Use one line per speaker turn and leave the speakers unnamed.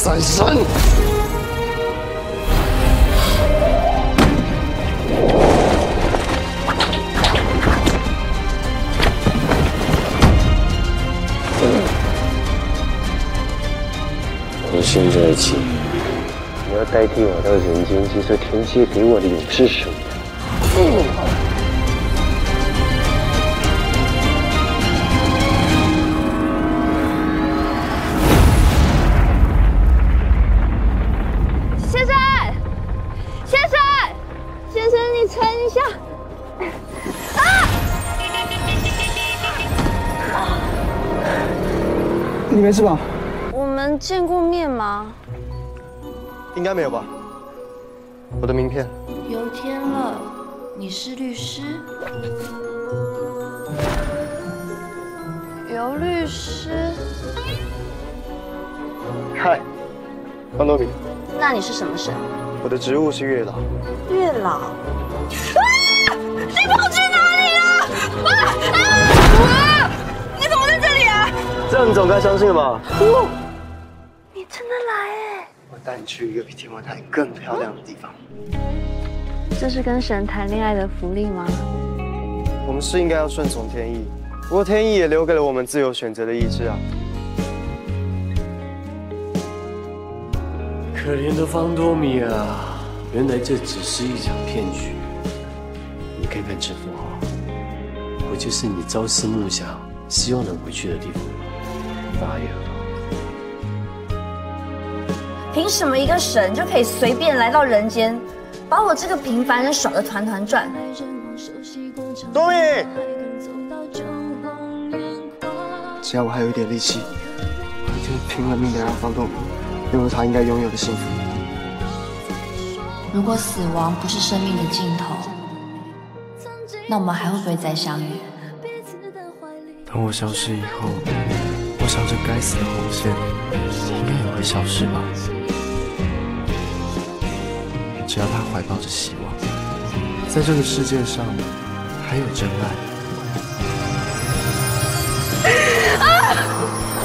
三生。从现在起，你要代替我到人间接受天界给我的永世守护。
先生，你撑一下。
你没事吧？
我们见过面吗？
应该没有吧。我的名片。
有天了，你是律师？
尤律师。
嗨，方多比。
那你是什么神？
我的职务是月老。
月老。啊！你跑去哪里了？你怎么在这里啊？
这样你总该相信了吧？
你真的来哎！
我带你去一个比天文台更漂亮的地方。
这是跟神谈恋爱的福利吗？
我们是应该要顺从天意，不过天意也留给了我们自由选择的意志啊。
可怜的方多米啊，原来这只是一场骗局。你看看这幅画，不就是你朝思暮想、希望能回去的地方吗？大爷。
凭什么一个神就可以随便来到人间，把我这个平凡人耍得团团转？
多米，只要我还有一点力气，我一定拼了命的让方多米拥有他应该拥有的幸福。
如果死亡不是生命的尽头，那我们还会不会再相遇？
等我消失以后，我想这该死的红线应该也会消失吧。只要他怀抱着希望，在这个世界上还有真爱。